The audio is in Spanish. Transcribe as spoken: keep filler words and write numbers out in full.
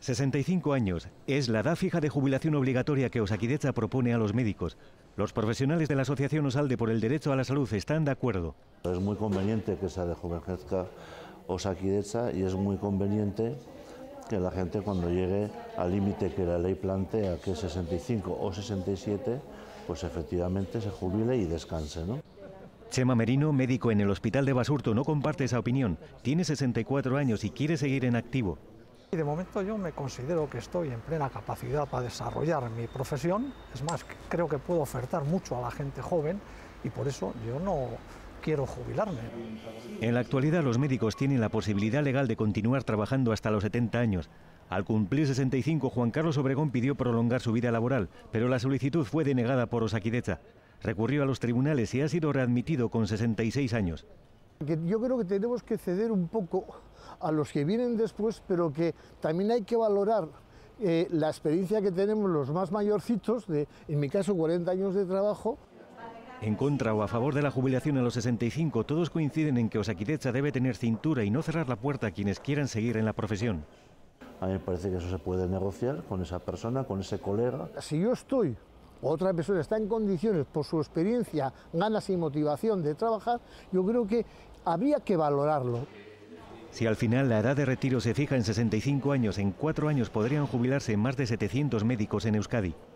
sesenta y cinco años es la edad fija de jubilación obligatoria que Osakidetza propone a los médicos. Los profesionales de la Asociación Osalde por el Derecho a la Salud están de acuerdo. Es muy conveniente que se rejuvenezca Osakidetza y es muy conveniente que la gente, cuando llegue al límite que la ley plantea, que es sesenta y cinco o sesenta y siete, pues efectivamente se jubile y descanse, ¿no? Chema Merino, médico en el Hospital de Basurto, no comparte esa opinión. Tiene sesenta y cuatro años y quiere seguir en activo. Y de momento yo me considero que estoy en plena capacidad para desarrollar mi profesión. Es más, creo que puedo ofertar mucho a la gente joven y por eso yo no quiero jubilarme. En la actualidad los médicos tienen la posibilidad legal de continuar trabajando hasta los setenta años. Al cumplir sesenta y cinco, Juan Carlos Obregón pidió prolongar su vida laboral, pero la solicitud fue denegada por Osakidetza. Recurrió a los tribunales y ha sido readmitido con sesenta y seis años. Yo creo que tenemos que ceder un poco a los que vienen después, pero que también hay que valorar eh, la experiencia que tenemos los más mayorcitos, de, en mi caso cuarenta años de trabajo. En contra o a favor de la jubilación a los sesenta y cinco, todos coinciden en que Osakidetza debe tener cintura y no cerrar la puerta a quienes quieran seguir en la profesión. A mí me parece que eso se puede negociar con esa persona, con ese colega. Si yo estoy, o otra persona está en condiciones, por su experiencia, ganas y motivación de trabajar, yo creo que habría que valorarlo. Si al final la edad de retiro se fija en sesenta y cinco años, en cuatro años podrían jubilarse más de setecientos médicos en Euskadi.